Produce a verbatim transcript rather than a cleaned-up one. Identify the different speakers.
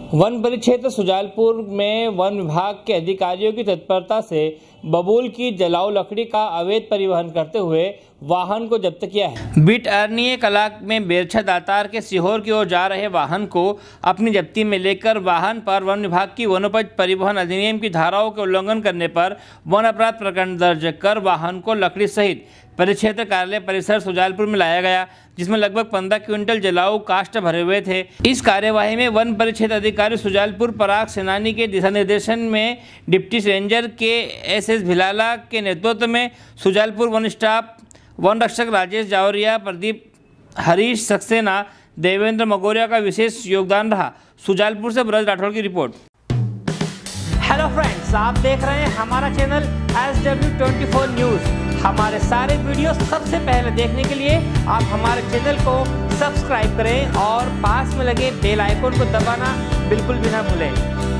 Speaker 1: One परिक्षेत्र सुजालपुर में one विभाग के अधिकारियों की तत्परता से बबूल की जलाऊ लकड़ी का अवैध परिवहन करते हुए वाहन को जब्त किया है। बीट अरनिये कला में बेरछा दातार के सीहोर की ओर जा रहे वाहन को अपनी जब्ती में लेकर वाहन पर वन विभाग की वनोपज परिवहन अधिनियम की धाराओं के उल्लंघन करने पर वन अपराध प्रकरण दर्ज कर वाहन को लकड़ी सहित परिक्षेत्र कार्यालय परिसर सुजालपुर में लाया गया, जिसमें लगभग पंद्रह क्विंटल जलाऊ काष्ठ भरे हुए थे। इस कार्यवाही में वन परिक्षेत्र अधिकारी सुजालपुर पराग सेनानी के दिशा निर्देशन में deputy ranger K S S Bhilala के नेतृत्व में सुजालपुर वन स्टाफ वन रक्षक राजेश जावरिया, प्रदीप हरीश सक्सेना, देवेंद्र मगोरिया का विशेष योगदान रहा। सुजालपुर से ब्रज राठौड़ की रिपोर्ट।
Speaker 2: हेलो फ्रेंड्स, आप देख रहे हैं हमारा channel S W twenty four news. हमारे सारे वीडियो सबसे पहले देखने के लिए आप हमारे चैनल को सब्सक्राइब करें और पास में लगे बेल आइकन को दबाना बिल्कुल भी ना भूलें।